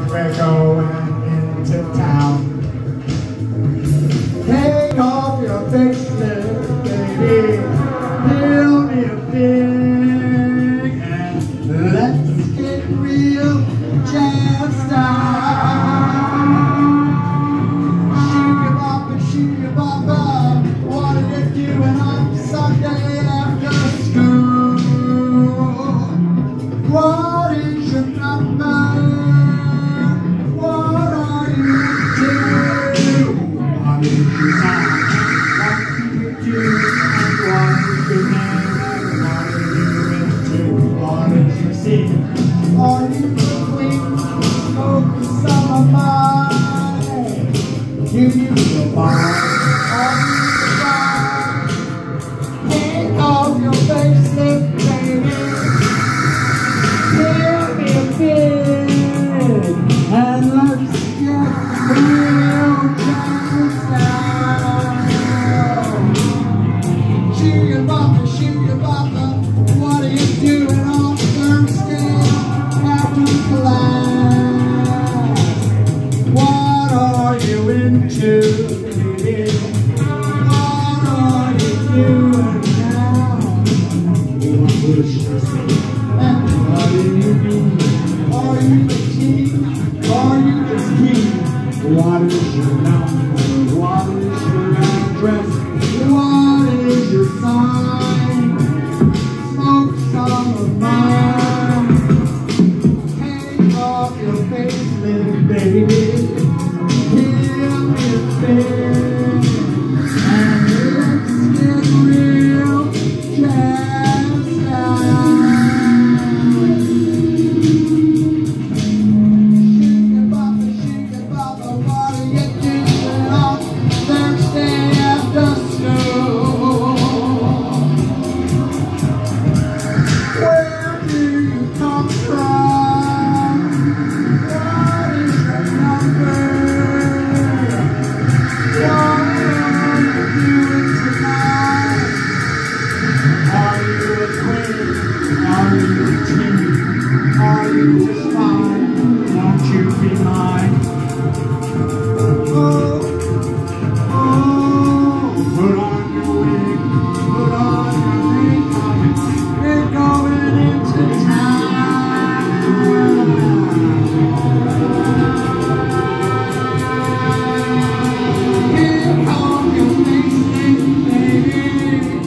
we're going into town. Take off your facelift, baby, fill me a pig, and let's get real jazzed out. Shoot your bopper, what are you doing on Sunday after school? What is your number? What are you into? What is your sign? What do you do? And what is your name? What are you into? What is your scene? Are you the queen? Smoke some of mine. You use the bar. Are you the bar? Take off your facelift, baby. Fill me a pig, and let's get real jazzed out. Shoot your bopper, what are you doing on Thursday after class? What are you into, baby? What are you doing now? What wish you see? What do you mean? Are you the king? Are you the king? What is your number? What is your address? What is your sign? Smoke some of mine. Take off your facelift, baby. Fill me a pig, and let's get real jazzed out. Are you just fine? Won't you be mine? Oh, put on your wig, put on your makeup. We're going into town. Get off your face, baby.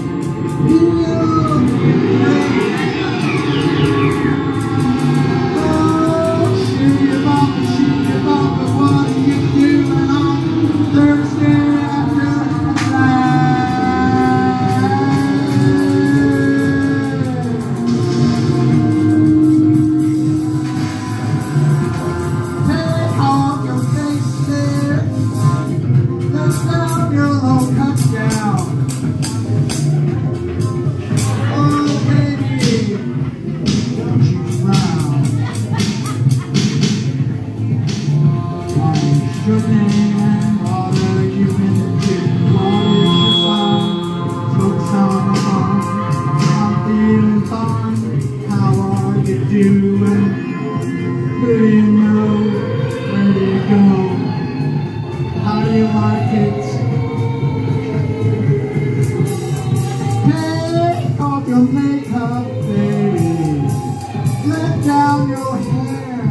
Your name and what are you into? What is your sign? Smoke some of mine. I'm feeling fine. How are you doing? Who do you know? Where do you go? How do you like it? Take off your makeup, baby. Let down your hair.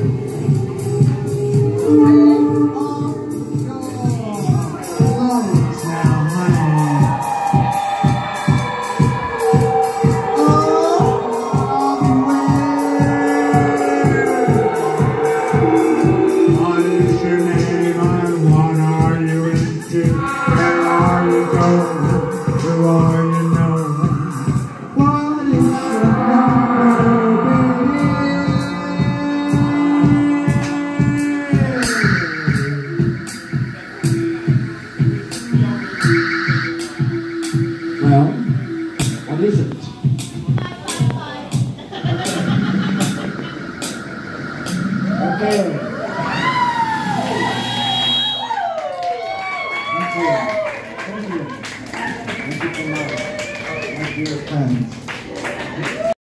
Well, what is it? Okay.